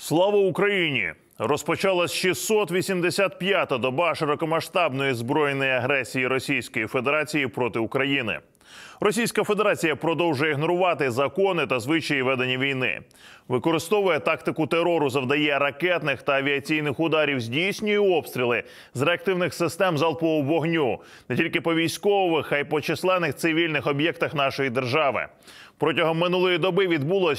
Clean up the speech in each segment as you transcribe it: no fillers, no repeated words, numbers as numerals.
Слава Україні! Розпочалась 685-та доба широкомасштабної збройної агресії Російської Федерації проти України. Російська Федерація продовжує ігнорувати закони та звичаї ведення війни. Використовує тактику терору, завдає ракетних та авіаційних ударів, здійснює обстріли з реактивних систем залпового вогню не тільки по військових, а й по численних цивільних об'єктах нашої держави. Протягом минулої доби відбулось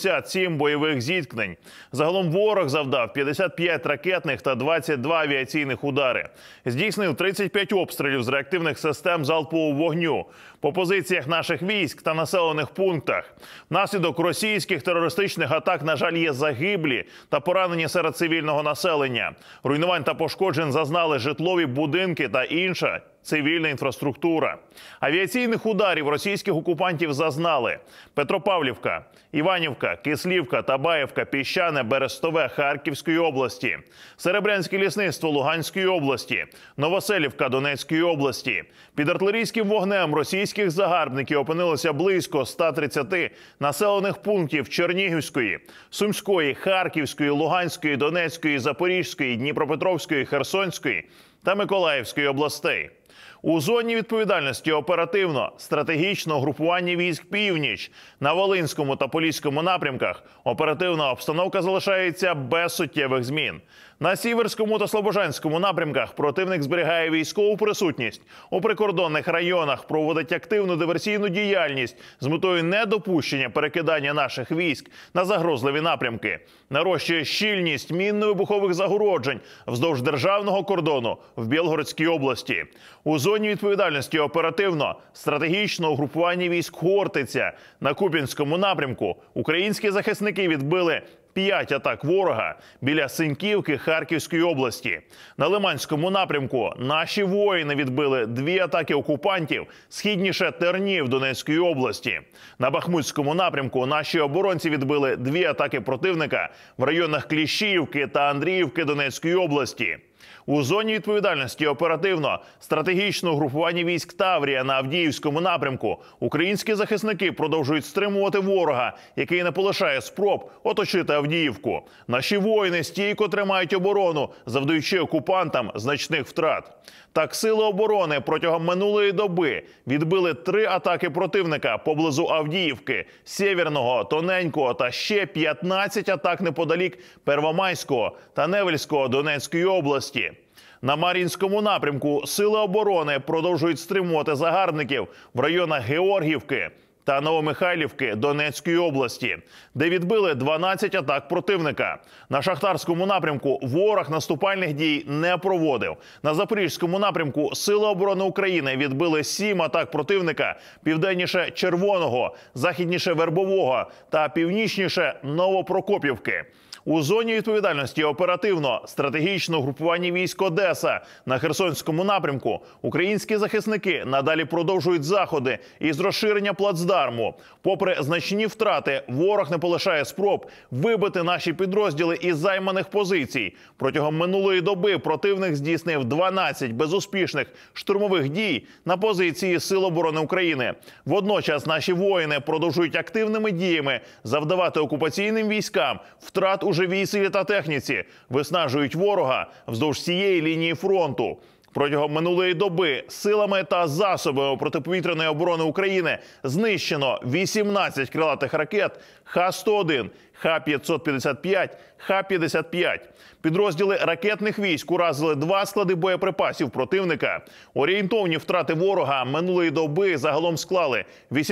67 бойових зіткнень. Загалом ворог завдав 55 ракетних та 22 авіаційних удари. Здійснив 35 обстрілів з реактивних систем залпового вогню по позиціях наших військ та населених пунктах. Внаслідок російських терористичних атак, на жаль, є загиблі та поранені серед цивільного населення. Руйнувань та пошкоджень зазнали житлові будинки та інша цивільна інфраструктура. Авіаційних ударів російських окупантів зазнали Петропавлівка, Іванівка, Кислівка, Табаєвка, Піщане, Берестове Харківської області, Серебрянське лісництво Луганської області, Новоселівка Донецької області. Під артилерійським вогнем російських загарбників опинилося близько 130 населених пунктів Чернігівської, Сумської, Харківської, Луганської, Донецької, Запорізької, Дніпропетровської, Херсонської та Миколаївської областей. У зоні відповідальності оперативно-стратегічного групування військ «Північ» на Волинському та Поліському напрямках оперативна обстановка залишається без суттєвих змін. На Сіверському та Слобожанському напрямках противник зберігає військову присутність. У прикордонних районах проводить активну диверсійну діяльність з метою недопущення перекидання наших військ на загрозливі напрямки. Нарощує щільність мінно-вибухових загороджень вздовж державного кордону в Білгородській області. У зоні відповідальності оперативно-стратегічного групування військ «Хортиця» на Куп'янському напрямку українські захисники відбили 5 атак ворога біля Синьківки Харківської області. На Лиманському напрямку наші воїни відбили 2 атаки окупантів східніше Тернів Донецької області. На Бахмутському напрямку наші оборонці відбили 2 атаки противника в районах Кліщіївки та Андріївки Донецької області. У зоні відповідальності оперативно-стратегічного групування військ «Таврія» на Авдіївському напрямку українські захисники продовжують стримувати ворога, який не полишає спроб оточити Авдіївку. Наші воїни стійко тримають оборону, завдаючи окупантам значних втрат. Так, сили оборони протягом минулої доби відбили 3 атаки противника поблизу Авдіївки, Сєвєрного, Тоненького та ще 15 атак неподалік Первомайського та Невельського Донецької області. На Мар'їнському напрямку сили оборони продовжують стримувати загарбників в районах Георгіївки та Новомихайлівки Донецької області, де відбили 12 атак противника. На Шахтарському напрямку ворог наступальних дій не проводив. На Запорізькому напрямку Сили оборони України відбили 7 атак противника південніше Червоного, західніше Вербового та північніше Новопрокопівки. У зоні відповідальності оперативно-стратегічного групування військ «Одеса» на Херсонському напрямку українські захисники надалі продовжують заходи із розширення плацдарму. Попри значні втрати, ворог не полишає спроб вибити наші підрозділи із займаних позицій. Протягом минулої доби противник здійснив 12 безуспішних штурмових дій на позиції Сил оборони України. Водночас наші воїни продовжують активними діями завдавати окупаційним військам втрат у живій силі та техніці, виснажують ворога вздовж всієї лінії фронту. Протягом минулої доби силами та засобами протиповітряної оборони України знищено 18 крилатих ракет Х-101, Х-555, Х-55. Підрозділи ракетних військ уразили 2 склади боєприпасів противника. Орієнтовні втрати ворога минулої доби загалом склали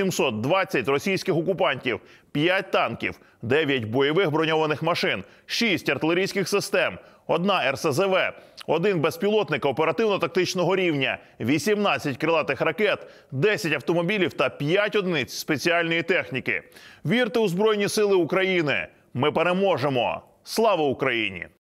820 російських окупантів, 5 танків, 9 бойових броньованих машин, 6 артилерійських систем, 1 РСЗВ, 1 безпілотник оперативно-тактичного рівня, 18 крилатих ракет, 10 автомобілів та 5 одиниць спеціальної техніки. Вірте у Збройні Сили України! Ми переможемо! Слава Україні!